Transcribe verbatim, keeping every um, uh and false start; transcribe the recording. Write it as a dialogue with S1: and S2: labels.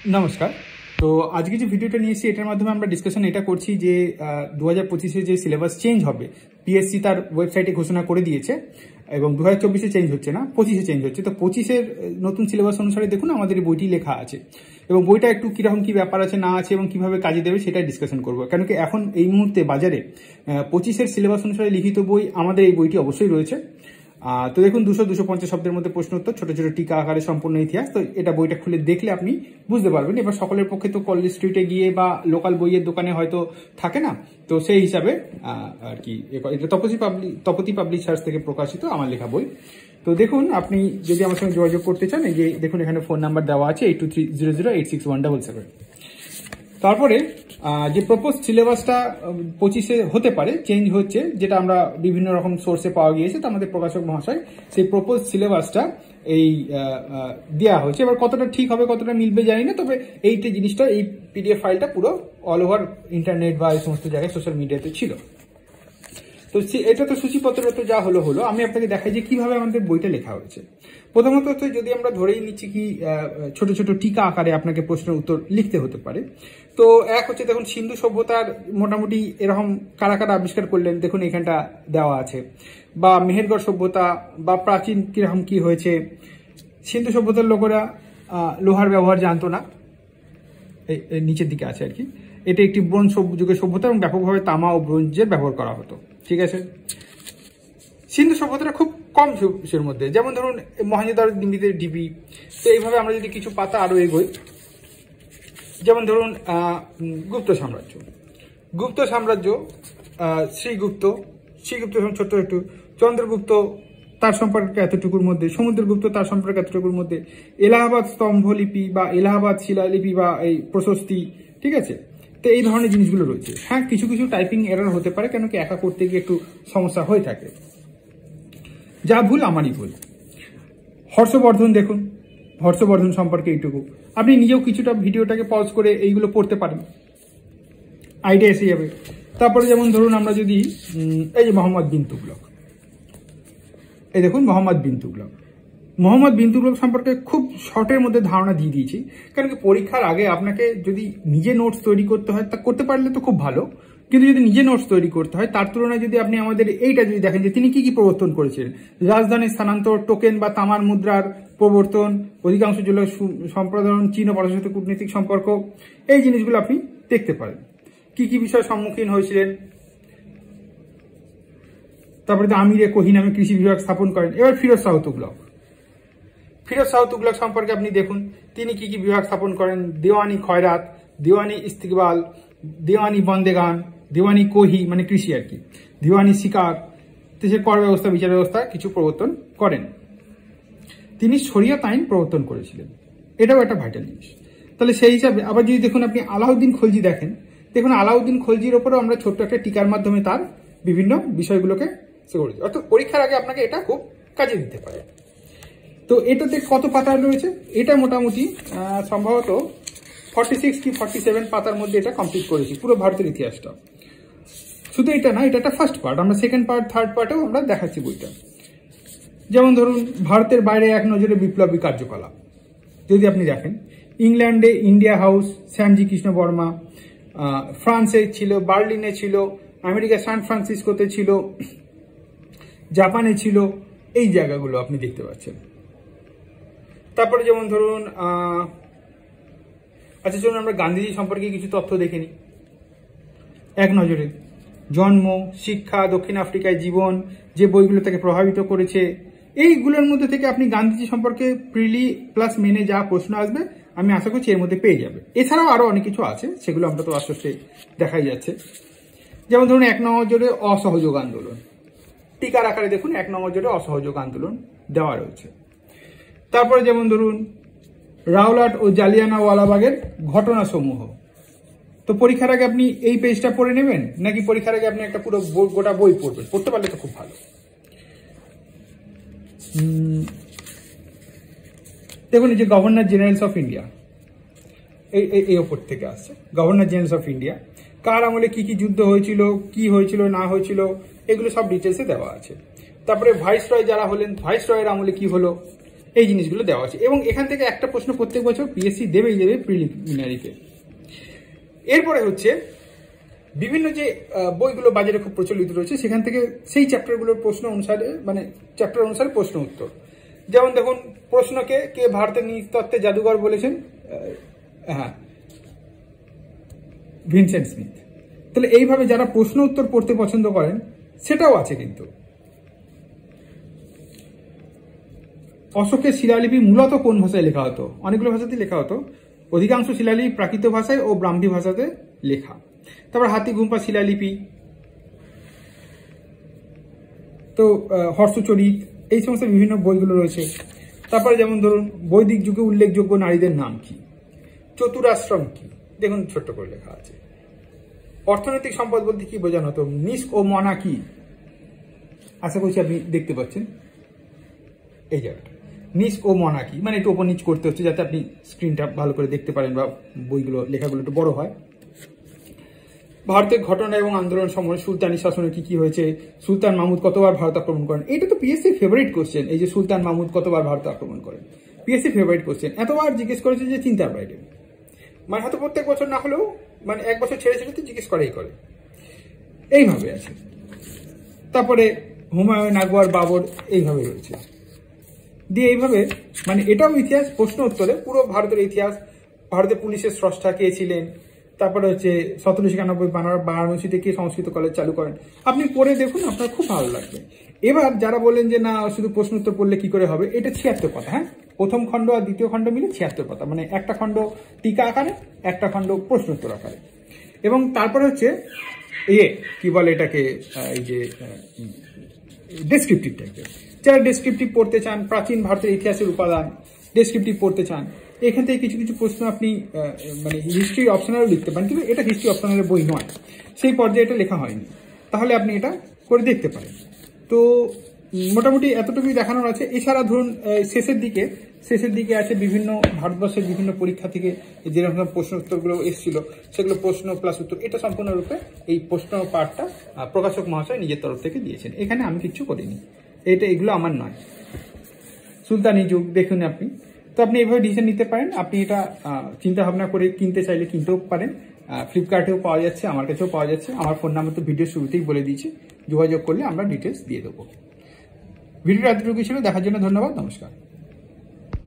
S1: নমস্কার। তো আজকে যে ভিডিওটা নিয়ে এসেছি এটার মাধ্যমে আমরা ডিসকাশন এটা করছি যে দু হাজার পঁচিশে যে সিলেবাস চেঞ্জ হবে, পিএসসি তার ওয়েবসাইটে ঘোষণা করে দিয়েছে এবং দু হাজার চব্বিশে চেঞ্জ হচ্ছে না, পঁচিশে চেঞ্জ হচ্ছে। তো পঁচিশের নতুন সিলেবাস অনুসারে দেখুন আমাদের বইটি লেখা আছে এবং বইটা একটু কিরকম কি ব্যাপার আছে না আছে এবং কিভাবে কাজে দেবে সেটাই ডিসকাশন করবো। কেন কি এখন এই মুহূর্তে বাজারে পঁচিশের সিলেবাস অনুসারে লিখিত বই আমাদের এই বইটি অবশ্যই রয়েছে। তো দেখুন দুশো দুশো পঞ্চাশ শব্দের মধ্যে প্রশ্ন উত্তর, ছোট ছোট টিকা আকারে সম্পূর্ণ ইতিহাস। তো এটা বইটা খুলে দেখলে আপনি বুঝতে পারবেন। এবার সকলের পক্ষে তো কলেজ স্ট্রিটে গিয়ে বা লোকাল বইয়ের দোকানে হয়তো থাকে না, তো সেই হিসাবে আর কি এটা তপতি পাবলিক তপতি পাবলিশার্স থেকে প্রকাশিত আমার লেখা বই। তো দেখুন আপনি যদি আমার সঙ্গে যোগাযোগ করতে চান, এই যে দেখুন এখানে ফোন নাম্বার দেওয়া আছে eight two three zero zero eight six one double seven. তারপরে যে প্রপোজ সিলেবাসটা পঁচিশে হতে পারে চেঞ্জ হচ্ছে, যেটা আমরা বিভিন্ন রকম সোর্সে পাওয়া গিয়েছে, তো আমাদের প্রকাশক মহাশয় সেই প্রপোজ সিলেবাসটা এই দেওয়া হয়েছে। এবার কতটা ঠিক হবে কতটা মিলবে জানি না, তবে এইটা জিনিসটা এই পিডিএফ ফাইলটা পুরো অল ওভার ইন্টারনেট বা এই সমস্ত জায়গায় সোশ্যাল মিডিয়াতে ছিল। তো এটা তো সূচিপত্র তো যা হলো হলো আমি আপনাকে দেখাই যে কিভাবে আমাদের বইটা লেখা হয়েছে। প্রথমত তো যদি আমরা ধরেই নিচ্ছি কি ছোট ছোট টিকা আকারে আপনাকে প্রশ্নের উত্তর লিখতে হতে পারে। তো এক হচ্ছে দেখুন সিন্ধু সভ্যতার মোটামুটি এরকম কারা কারা আবিষ্কার করলেন দেখুন এখানটা দেওয়া আছে, বা মেহেরগড় সভ্যতা বা প্রাচীন কিরকম কি হয়েছে। সিন্ধু সভ্যতার লোকেরা লোহার ব্যবহার জানতো না, এই নিচের দিকে আছে আর কি। এটা একটি ব্রোঞ্জ যুগের সভ্যতা এবং ব্যাপকভাবে তামা ও ব্রোঞ্জের ব্যবহার করা হতো, ঠিক আছে। সিন্ধু সভ্যতাটা খুব কম সের মধ্যে, যেমন ধরুন মহেঞ্জোদারো দিল্লিতে ডিবি। তো এইভাবে আমরা যদি কিছু পাতা আরো এগোই, যেমন ধরুন গুপ্ত সাম্রাজ্য গুপ্ত সাম্রাজ্য শ্রীগুপ্ত শ্রীগুপ্ত ছোট্ট একটু, চন্দ্রগুপ্ত তার সম্পর্কে এতটুকুর মধ্যে, সমুদ্রগুপ্ত তার সম্পর্কে এতটুকুর মধ্যে, এলাহাবাদ স্তম্ভলিপি বা এলাহাবাদ শিলালিপি বা এই প্রশস্তি, ঠিক আছে। তো এই ধরনের জিনিসগুলো রয়েছে। হ্যাঁ কিছু কিছু টাইপিং এরর হতে পারে, কেন কি একা করতে গিয়ে একটু সমস্যা হয়ে থাকে, যা ভুল আমারই ভুল। হর্ষবর্ধন দেখুন, হর্ষবর্ধন সম্পর্কে এইটুকু আপনি নিজেও কিছুটা ভিডিওটাকে পজ করে এইগুলো পড়তে পারেন, আইডিয়া এসে যাবে। তারপরে যেমন ধরুন আমরা যদি এই যে মোহাম্মদ বিন তুগলক, এই দেখুন মোহাম্মদ বিন তুগলক মোহাম্মদ বিন তুগলক সম্পর্কে খুব শর্টের মধ্যে ধারণা দিয়ে দিয়েছি, কারণ কি পরীক্ষার আগে আপনাকে যদি নিজে নোটস তৈরি করতে হয় তা করতে পারলে তো খুব ভালো, কিন্তু যদি নিজে নোটস তৈরি করতে হয় তার তুলনায় যদি আপনি আমাদের এইটা যদি দেখেন যে তিনি কি কি প্রবর্তন করেছিলেন, রাজধানীর স্থানান্তর, টোকেন বা তামার মুদ্রার প্রবর্তন, অধিকাংশ জেলা সম্প্রদান, চীন ও ভারতের সাথে কূটনৈতিক সম্পর্ক, এই জিনিসগুলো আপনি দেখতে পারেন, কি কি বিষয়ের সম্মুখীন হয়েছিলেন। তারপরে আমিরে কোহি নামে কৃষি বিভাগ স্থাপন করেন। এবার ফিরোজ শাহ তুগলক ফিরোজ শাহ তুগলক সম্পর্কে আপনি দেখুন তিনি কি কি বিভাগ স্থাপন করেন, দেওয়ানি খয়রাত, দেওয়ানি ইস্তিকবাল, দেওয়ানি বন্দেগান, দেওয়ানি কোহি মানে কৃষি আর কি, দেওয়ানি শিকার, দেশের কর ব্যবস্থা বিচার ব্যবস্থা কিছু প্রবর্তন করেন। তিনি শরিয়াত আইন প্রবর্তন করেছিলেন, এটাও একটা ভাইটাল জিনিস। তাহলে সেই হিসাবে আবার যদি দেখুন আপনি আলাউদ্দিন খলজি দেখেন, দেখুন আলাউদ্দিন খলজির ওপরেও আমরা ছোট্ট একটা টিকার মাধ্যমে তার বিভিন্ন বিষয়গুলোকে করেছি, অর্থাৎ পরীক্ষার আগে আপনাকে এটা খুব কাজে দিতে পারে। তো এটাতে কত পাতা রয়েছে, এটা মোটামুটি সম্ভবত ফর্টি সিক্স কি ফর্টি সেভেন পাতার মধ্যে এটা কমপ্লিট করেছি পুরো ভারতের ইতিহাসটা। শুধু এটা না, এটা একটা ফার্স্ট পার্ট, আমরা সেকেন্ড পার্ট থার্ড পার্টেও আমরা দেখাচ্ছি বইটা। যেমন ধরুন ভারতের বাইরে এক নজরে বিপ্লবী কার্যকলাপ যদি আপনি দেখেন, ইংল্যান্ডে ইন্ডিয়া হাউস, শ্যামজি কৃষ্ণ বর্মা, ফ্রান্সে ছিল, বার্লিনে ছিল, আমেরিকা সান ফ্রান্সিসকোতে ছিল, জাপানে ছিল, এই জায়গাগুলো আপনি দেখতে পাচ্ছেন। তারপরে যেমন ধরুন আচ্ছা চলুন আমরা গান্ধীজি সম্পর্কে কিছু তথ্য দেখে নিই এক নজরে। জন্ম, শিক্ষা, দক্ষিণ আফ্রিকায় জীবন, যে বইগুলো তাকে প্রভাবিত করেছে, এইগুলোর মধ্যে থেকে আপনি গান্ধীজি সম্পর্কে প্রিলি প্লাস মেনে যা প্রশ্ন আসবে আমি আশা করছি এর মধ্যে পেয়ে যাবে। এছাড়াও আরো অনেক কিছু আছে, সেগুলো আমরা তো আস্তে আস্তে দেখাই যাচ্ছে। যেমন ধরুন এক নজরে অসহযোগ আন্দোলন, টিকার আকারে দেখুন এক নজরে অসহযোগ আন্দোলন দেওয়া রয়েছে। তারপরে যেমন ধরুন রাওলাট ও জালিয়ানওয়ালাবাগের ঘটনা সমূহ। তো পরীক্ষার আগে আপনি এই পেজটা পড়ে নেবেন নাকি পরীক্ষার আগে আপনি একটা পুরো গোটা বই পড়বেন? পড়তে পারলে তো খুব ভালো। দেখুন এই যে গভর্নর জেনারেলস অফ ইন্ডিয়া, এই এই ওপর থেকে আসছে গভর্নর জেনারেলস অফ ইন্ডিয়া, কার আমলে কি কি যুদ্ধ হয়েছিল, কি হয়েছিল না হয়েছিল, এগুলো সব ডিটেলসে দেওয়া আছে। তারপরে ভাইসরয় যারা হলেন, ভাইসরয়ের আমলে কি হলো, এই জিনিসগুলো দেওয়া আছে এবং এখান থেকে একটা প্রশ্ন প্রত্যেক বছর পিএসসি দেবেই দেবে প্রিলিমিনারিতে। এরপরে হচ্ছে বিভিন্ন যে বইগুলো বাজারে খুব প্রচলিত রয়েছে সেখান থেকে সেই চ্যাপ্টারগুলোর প্রশ্ন অনুসারে মানে চ্যাপ্টার অনুসারে প্রশ্ন উত্তর। যেমন দেখুন প্রশ্নকে কে ভারতের নৃতত্ত্বে জাদুঘর বলেছেন, হ্যাঁ ভিনসেন্ট স্মিথ। তাহলে এইভাবে যারা প্রশ্ন উত্তর পড়তে পছন্দ করেন সেটাও আছে কিন্তু। অশোকের শিলালিপি মূলত কোন ভাষায় লেখা হতো? অনেকগুলো ভাষাতে লেখা হতো, অধিকাংশ শিলালিপি প্রাকৃত ভাষায় ও ব্রাহ্মী ভাষাতে লেখা। তারপর হাতিগুম্পা শিলালিপি, তো হর্ষচরিত, এই সমস্ত বিভিন্ন বইগুলো রয়েছে। তারপরে যেমন ধরুন বৈদিক যুগে উল্লেখযোগ্য নারীদের নাম কি, চতুরাশ্রম কি, দেখুন ছোট্ট করে লেখা আছে। অর্থনৈতিক সম্পদ বলতে কি বোঝানো হতো, নিস্ক ও মনা কি, আশা করছি আপনি দেখতে পাচ্ছেন এই জায়গাটা, নিস্ক ও মনা কি, মানে একটু ওপর নিচ করতে হচ্ছে যাতে আপনি স্ক্রিনটা ভালো করে দেখতে পারেন বা বইগুলো লেখাগুলো একটু বড় হয়। ভারতের ঘটনা এবং আন্দোলন সময় সুলতানি শাসনে কি কি হয়েছে, সুলতান মাহমুদ কতবার ভারত আক্রমণ করেন, এটা তো পিএসসি ফেভারিট কোশ্চেন। এই যে সুলতান মাহমুদ কতবার ভারত আক্রমণ করেন, পিএসসি ফেভারিট কোশ্চেন, এতবার জিজ্ঞেস করেছে যে চিন্তার বাইরে। মানে হয়তো প্রত্যেক বছর না হলেও মানে এক বছর ছেড়ে ছেড়ে তো জিজ্ঞেস করেই করে, এইভাবে আছে। তারপরে হুমায়ুন, আকবর, বাবর, এইভাবে রয়েছে দিয়ে এইভাবে মানে এটাও ইতিহাস প্রশ্ন উত্তরে পুরো ভারতের ইতিহাস, ভারতের পুলিশের স্রষ্টা কে ছিলেন, তারপরে হচ্ছে সতেরোশো একানব্বই বারাণসীতে কে সংস্কৃত কলেজ চালু করেন, আপনি পড়ে দেখুন আপনার খুব ভালো লাগবে। এবার যারা বলেন যে না শুধু প্রশ্ন উত্তর পড়লে কি করে হবে, এটা ছিয়াত্তর পাতা, হ্যাঁ প্রথম খণ্ড আর দ্বিতীয় খণ্ড মিলে ছিয়াত্তর পাতা, মানে একটা খণ্ড টিকা আকারে একটা খণ্ড প্রশ্ন উত্তর আকারে। এবং তারপরে হচ্ছে ইয়ে কি বলে এটাকে, এই যে ডেসক্রিপটিভ টাইপের, যারা ডেসক্রিপটিভ পড়তে চান, প্রাচীন ভারতের ইতিহাসের উপাদান ডেসক্রিপটিভ পড়তে চান, এখান থেকে কিছু কিছু প্রশ্ন আপনি মানে হিস্ট্রি অপশনালও লিখতে পারেন, কিন্তু এটা হিস্ট্রি অপশনালের বই নয়, সেই পর্যায়ে এটা লেখা হয়নি, তাহলে আপনি এটা করে দেখতে পারেন। তো মোটামুটি এতটুকুই দেখানোর আছে। এছাড়া ধরুন শেষের দিকে শেষের দিকে আছে বিভিন্ন ভারতবর্ষের বিভিন্ন পরীক্ষা থেকে যেরকম প্রশ্ন উত্তরগুলো এসেছিল সেগুলো প্রশ্ন প্লাস উত্তর, এটা সম্পূর্ণরূপে এই প্রশ্ন পাঠটা প্রকাশক মহাশয় নিজের তরফ থেকে দিয়েছেন, এখানে আমি কিচ্ছু করিনি, এটা এগুলো আমার নয়। সুলতানি যুগ দেখুন আপনি, তো আপনি এইভাবে ডিসিশন নিতে পারেন। আপনি এটা চিন্তা ভাবনা করে কিনতে চাইলে কিনতেও পারেন, ফ্লিপকার্টেও পাওয়া যাচ্ছে, আমার কাছেও পাওয়া যাচ্ছে। আমার ফোন নাম্বার তো ভিডিও শুরুতেই বলে দিয়েছি, যোগাযোগ করলে আমরা ডিটেলস দিয়ে দেবো। ভিডিওটা এতটুকু ছিল, দেখার জন্য ধন্যবাদ, নমস্কার।